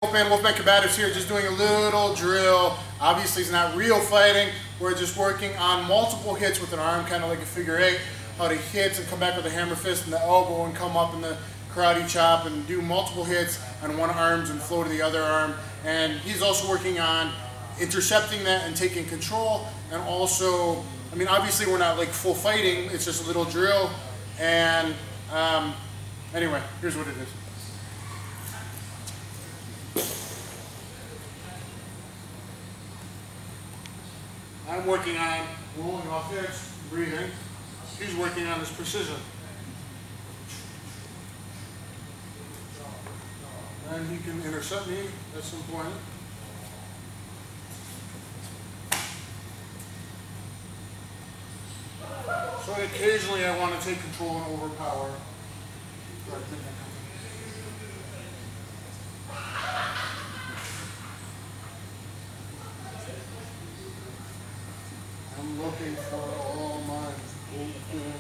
Wolfman Combatives here, just doing a little drill. Obviously it's not real fighting. We're just working on multiple hits with an arm, kind of like a figure eight. How to hit and come back with a hammer fist and the elbow and come up in the karate chop and do multiple hits on one arm and flow to the other arm. And he's also working on intercepting that and taking control. And also, I mean, obviously we're not like full fighting, it's just a little drill. And anyway, here's what it is. I'm working on rolling off hits, breathing. He's working on his precision. And he can intercept me at some point. So occasionally I want to take control and overpower. I'm looking for all my open.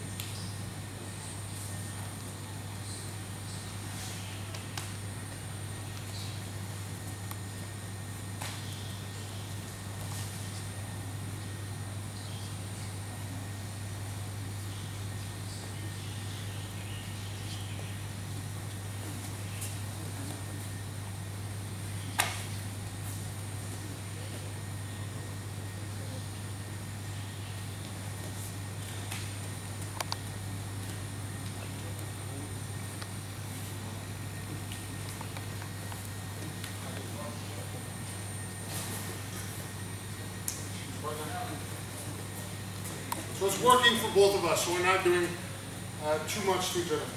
So it's working for both of us, so we're not doing too much to each other.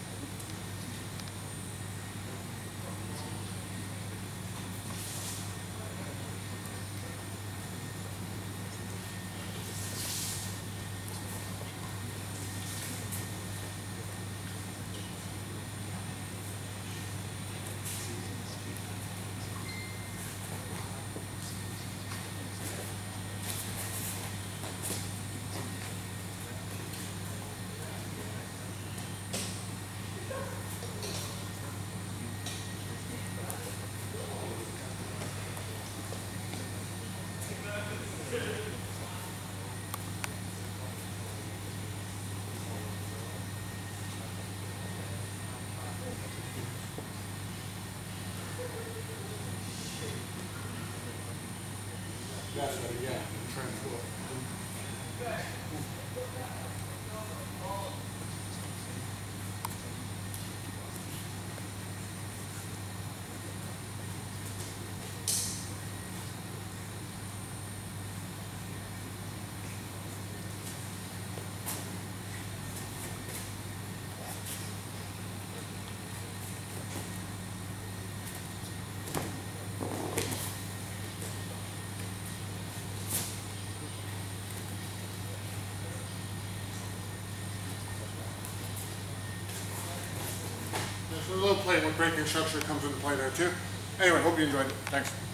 That's what, yeah, transport. So a little playing with breaking structure comes into play there too. Anyway, hope you enjoyed it. Thanks.